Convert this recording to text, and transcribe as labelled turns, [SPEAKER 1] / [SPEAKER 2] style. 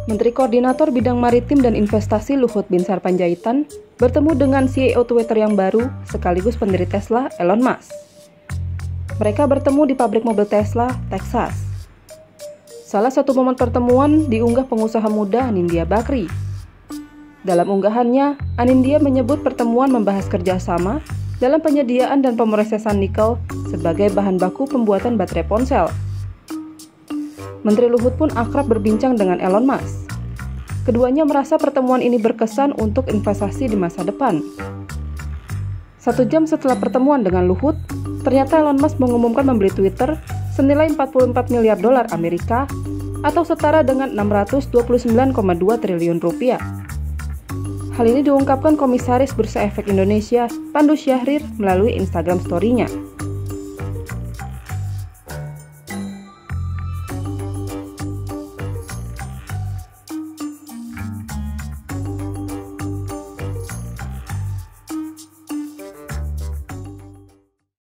[SPEAKER 1] Menteri Koordinator Bidang Maritim dan Investasi Luhut Binsar Panjaitan bertemu dengan CEO Twitter yang baru sekaligus pendiri Tesla, Elon Musk. Mereka bertemu di pabrik mobil Tesla, Texas. Salah satu momen pertemuan diunggah pengusaha muda Anindya Bakri. Dalam unggahannya, Anindya menyebut pertemuan membahas kerjasama dalam penyediaan dan pemrosesan nikel sebagai bahan baku pembuatan baterai ponsel. Menteri Luhut pun akrab berbincang dengan Elon Musk. Keduanya merasa pertemuan ini berkesan untuk investasi di masa depan. 1 jam setelah pertemuan dengan Luhut, ternyata Elon Musk mengumumkan membeli Twitter senilai 44 miliar dolar Amerika atau setara dengan 629,2 triliun rupiah. Hal ini diungkapkan Komisaris Bursa Efek Indonesia, Pandu Syahrir, melalui Instagram Story-nya.